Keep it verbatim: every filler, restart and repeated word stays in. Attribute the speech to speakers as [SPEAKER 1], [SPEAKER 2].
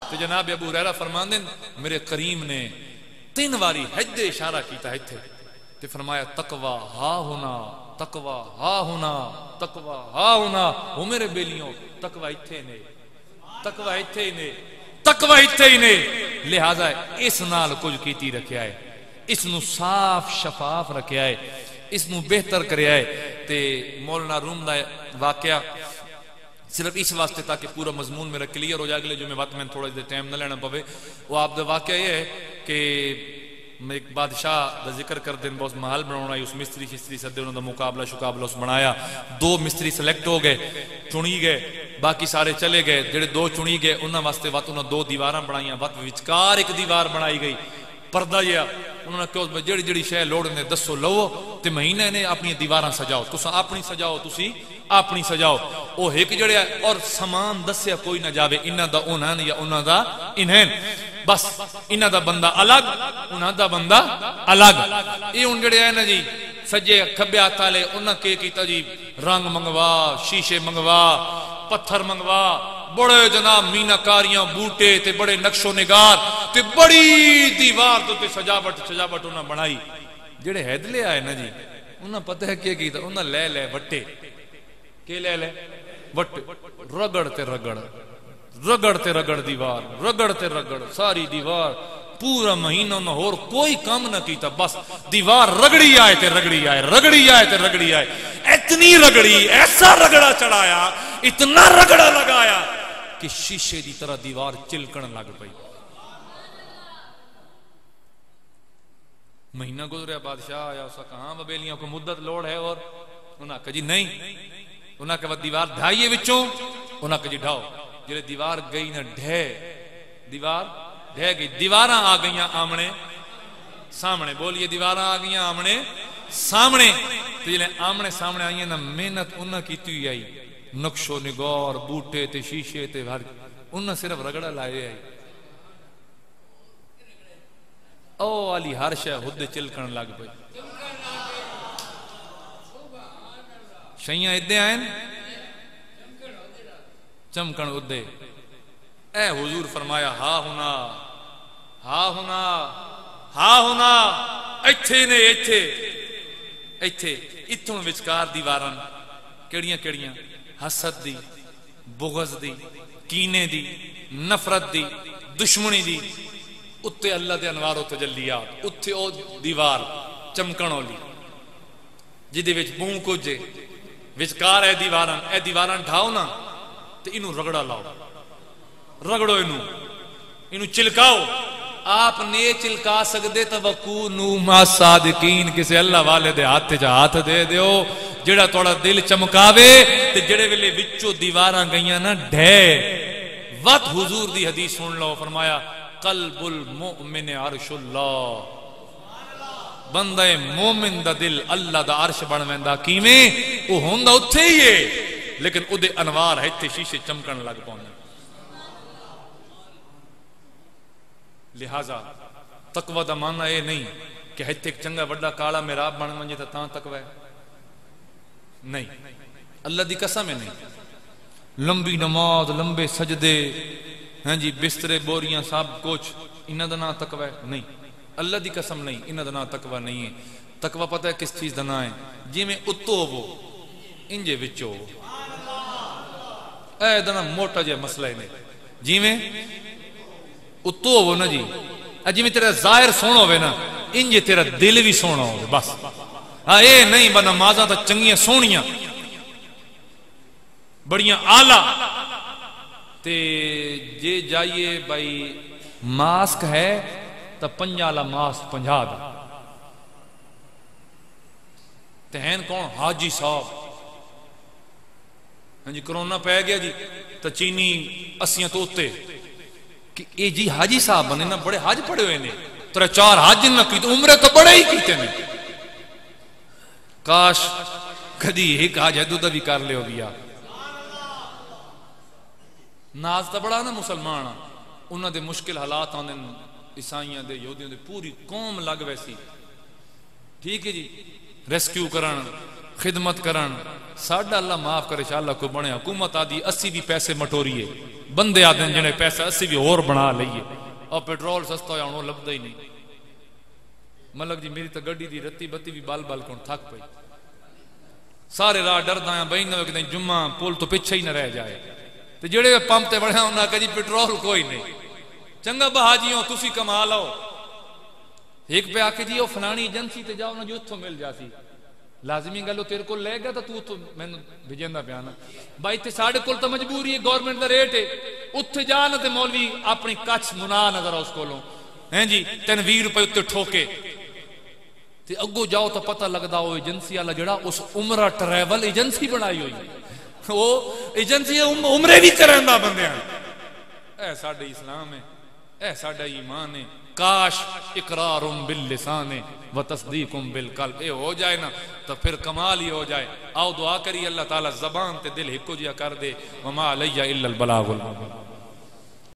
[SPEAKER 1] تو جناب ابو ہریرہ فرماندے میرے کریم نے تین واری حد اشارہ کیتا ہے تھے تے فرمایا تقوی ہا ہونا تقوی ہا ہونا تقوی ہا ہونا او میرے بیلیوں تقوی ایتھے نے تقوی ایتھے نے تقوی ایتھے ہی نے لہذا اس نال کچھ کیتی رکھیا ہے اس نو صاف شفاف رکھیا ہے اس نو بہتر کریا ہے تے مولانا روم دا واقعہ صرف اس واسطے تاکہ پورا مضمون میرا کلیئر ہو جائے اگلے جو میں بات میں تھوڑا جا ٹائم نہ لینا پوے وہ آپ دا واقعہ یہ ہے کہ میں ایک بادشاہ دا ذکر کر دیں بہت محل بنانا ہے اس مستری شستری سدے انہوں دا مقابلہ شقابلہ اس بنایا دو مستری سلیکٹ ہو گئے چنی گئے باقی سارے چلے گئے جڑے دو چنی گئے انہوں واسطے وقت انہوں دو دیواراں بنائیاں وقت وچکار ایک دیوار بنائی گئی پردہ یہ انہوں نے کہو جڑی جڑی شے لوڑ نے دسو لو تے مہینے نے اپنی دیواراں سجاؤ تساں اپنی سجاؤ تسی اپنی سجاؤ او ایک جڑے اور سامان دسیا کوئی نہ جاوے انہاں دا انہاں یا انہاں دا انہاں بس انہاں دا بندہ الگ انہاں دا بندہ الگ اے ہن جڑے ہیں نا جی سجے کھبے ہاتھ والے انہاں کے کیتا جی رنگ منگوا شیشے منگوا پتھر منگوا بڑے جناب میناکاریاں بوٹے تے بڑے نقش و نگار تے بڑی دیوار تو تے سجاوٹ سجاوٹ انہاں بنائی جڑے حید لے آئے نا جی انہاں پتہ ہے کیا کیتا انہاں لے لے وٹے کہ لے لے وٹ رگڑ تے رگڑ رگڑ تے رگڑ دیوار رگڑ تے رگڑ ساری دیوار پورا مہینہ نہ اور کوئی کام نہ کیتا بس دیوار رگڑی آئے تے رگڑی آئے رگڑی آئے تے رگڑی آئے اتنی رگڑی ایسا رگڑا چڑھایا اتنا رگڑا لگایا کہ شیشے دی طرح دیوار چلکن لگ پئی مہینہ گزریا بادشاہ آیا اسا کہاں ببیلیاں کو مدت لوڑ ہے اور انہاں کہا جی نہیں انہاں کہ وہ دیوار ڈھائیے وچوں انہاں کہ جی ڈھاؤ جلے دیوار گئی نہ ڈھے دیوار ڈھے گئی دیواراں آ گئیاں آمنے سامنے بولیے دیواراں آ گئیاں آمنے سامنے تو جلے آمنے سامنے آئیے نا محنت انہاں کی توی آئی نقش و نگار بوٹے تے شیشے تے بھر انہاں صرف رگڑا لائے آئی او علی ہر شے خود چلکن لگ پئی شیاں ادے آئیں چمکن ادے اے حضور فرمایا ہا ہونا ہا ہونا ہا ہونا ایتھے نے ایتھے ایتھے اتھوں وچکار دیوارن کیڑیاں کیڑیاں حسد دی بغض دی کینے دی نفرت دی دشمنی دی اتھے اللہ دے انوار و تجلیات اتھے او دیوار چمکن ہولی جدے وچ بون کجے وچکار اے دیوارن اے دیوارن ڈھاؤ نا تے انہوں رگڑا لاؤ رگڑو انہوں انہوں چلکاؤ آپ نے چلکا سکدے توکونو ما صادقین کسے اللہ والے دے ہاتھ جا ہاتھ دے دیو جڑا توڑا دل چمکاوے تے جڑے ویلے وچو دیواراں گئیاں نا ڈھے وقت حضور دی حدیث سن لو فرمایا قلب المؤمن عرش اللہ بندہ مومن دا دل اللہ دا عرش بن ویندا کیویں او ہوندا اوتھے ہی ہے لیکن او دے انوار ہے تے شیشے چمکن لگ پوندے لہذا تقوی دا معنی اے نہیں کہ ہتھے ایک چنگا بڑا کالا محراب بن ونجے تے تاں تقوی نہیں اللہ دی قسم ہے نہیں لمبی نماز لمبے سجدے ہاں جی بسترے بوریاں سب کچھ انہاں دا نام تقوی نہیں اللہ دی قسم نہیں انہاں دا نام تقوی نہیں ہے تقوی پتہ ہے کس چیز دا نام ہے جی میں اتو وہ انجے وچو اے دا نام موٹا جے مسئلہ ہے جی میں اتو وہ نا جی جی میں تیرا ظاہر سونا ہوئے نا انجے تیرا دل بھی سونا ہوئے بس ہاں اے نہیں با نمازاں تا چنگیاں سونیاں بڑیاں آلہ تے جے جائیے بھائی ماسک ہے تا پنجالا ماسک پنجا دا تہین کون حاجی صاحب ہاں جی کرونا پہ گیا جی تا چینی اسیاں توتے کہ اے جی حاجی صاحب بنے نا بڑے حاج پڑے ہوئے نے ترہ چار حاج نہ کی تو عمرے تو بڑے ہی کیتے نے کاش کدی ایک حاج حدود بھی کر لے ہو گیا ناز تا بڑا نا مسلمان انہاں دے مشکل حالات آنے عیسائیاں دے یہودیاں دے پوری قوم لگ ویسی ٹھیک ہے جی ریسکیو کرن خدمت کرن ساڈا اللہ معاف کرے انشاءاللہ کو بنے حکومت آدھی اسی بھی پیسے مٹوریے بندے آدھے جنہیں پیسہ اسی بھی اور بنا لئیے اور پیٹرول سستا ہویا انہوں لبدا ہی نہیں ملک جی میری تا گڑی دی رتی بتی بھی بال بال کون تھک پئی سارے راہ ڈردا ہیں بہن نہ کہ جمعہ پول تو پیچھے ہی نہ رہ جائے تے جڑے پمپ تے بڑھا انہاں کہ جی پیٹرول کوئی نہیں چنگا بہاجیوں تسی کما لو ایک پہ آکے جی وہ فلانی ایجنسی تے جاؤ نا جو اتھو مل جاسی لازمی گلو تیرے کو لے گا تو تو میں نے بھیجندا پیانا بھائی تے ساڈے کول تو مجبوری ہے گورنمنٹ دا ریٹ ہے اتھے جانا تے مولوی اپنی کچھ منا نظر اس کولوں ہیں جی تین وی روپے اتنے ٹھوکے تے اگو جاؤ تو پتہ لگدا وہ ایجنسی والا جڑا اس عمرہ ٹریول ایجنسی بنائی ہوئی وہ ایجنسی عمرے بھی کرندا بندیاں اے ساڈے اسلام ہے اے ساڈا ایمان ہے کاش اقرار باللسان و تصدیق بالقلب اے ہو جائے نا تو پھر کمال ہی ہو جائے آؤ دعا کری اللہ تعالی زبان تے دل ہکو جیا کر دے وما علی الا البلاغ